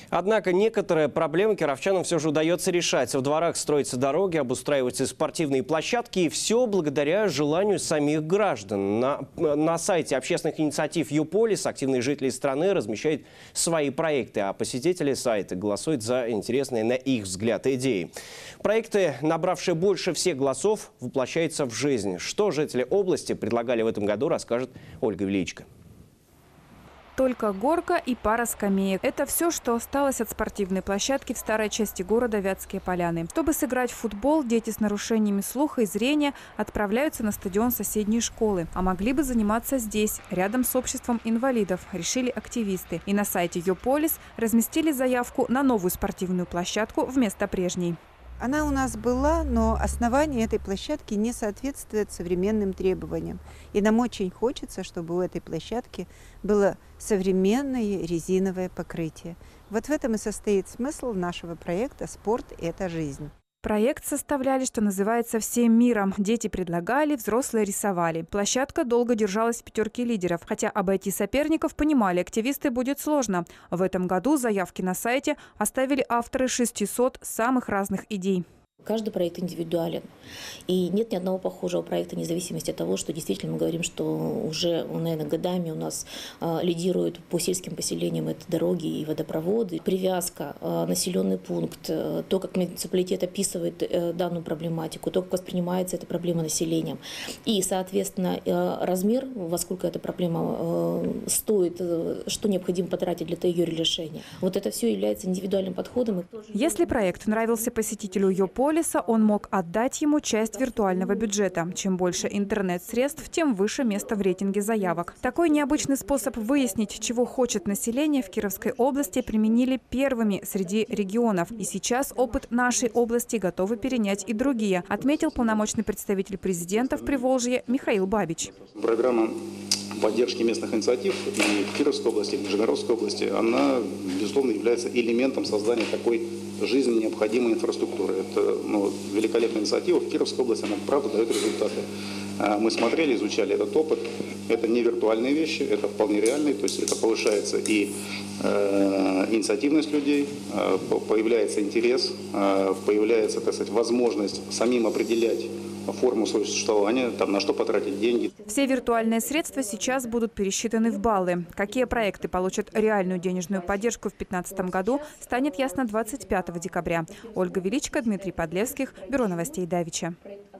Однако некоторые проблемы кировчанам все же удается решать. В дворах строятся дороги, обустраиваются спортивные площадки. И все благодаря желанию самих граждан. На сайте общественных инициатив «Юполис» активные жители страны размещают свои проекты. А посетители сайта голосуют за интересные, на их взгляд, идеи. Проекты, набравшие больше всех голосов, воплощаются в жизнь. Что жители области предлагали в этом году, расскажет Ольга Величко. Только горка и пара скамеек. Это все, что осталось от спортивной площадки в старой части города Вятские Поляны. Чтобы сыграть в футбол, дети с нарушениями слуха и зрения отправляются на стадион соседней школы. А могли бы заниматься здесь, рядом с обществом инвалидов, решили активисты. И на сайте «Юполис» разместили заявку на новую спортивную площадку вместо прежней. Она у нас была, но основание этой площадки не соответствует современным требованиям. И нам очень хочется, чтобы у этой площадки было современное резиновое покрытие. Вот в этом и состоит смысл нашего проекта «Спорт – это жизнь». Проект составляли, что называется, всем миром. Дети предлагали, взрослые рисовали. Площадка долго держалась в пятерке лидеров. Хотя обойти соперников, понимали, активисты будет сложно. В этом году заявки на сайте оставили авторы 600 самых разных идей. Каждый проект индивидуален. И нет ни одного похожего проекта, вне зависимости от того, что действительно мы говорим, что уже, наверное, годами у нас лидируют по сельским поселениям это дороги и водопроводы. Привязка, населенный пункт, то, как муниципалитет описывает данную проблематику, то, как воспринимается эта проблема населением. И, соответственно, размер, во сколько эта проблема стоит, что необходимо потратить для ее решения. Вот это все является индивидуальным подходом. Если проект нравился посетителю «Юполис», он мог отдать ему часть виртуального бюджета. Чем больше интернет-средств, тем выше место в рейтинге заявок. Такой необычный способ выяснить, чего хочет население, в Кировской области применили первыми среди регионов. И сейчас опыт нашей области готовы перенять и другие, отметил полномочный представитель президента в Приволжье Михаил Бабич. Программа поддержки местных инициатив и в Кировской области, и в Нижегородской области, она, безусловно, является элементом создания такой жизненно необходимой инфраструктуры. Это великолепная инициатива. В Кировской области она, правда, дает результаты. Мы смотрели, изучали этот опыт. Это не виртуальные вещи, это вполне реальные. То есть это повышается и инициативность людей, появляется интерес, появляется, так сказать, возможность самим определять форму своего существования, на что потратить деньги. Все виртуальные средства сейчас будут пересчитаны в баллы. Какие проекты получат реальную денежную поддержку в 2015 году, станет ясно 25 декабря. Ольга Величко, Дмитрий Подлевских, Бюро новостей Давича.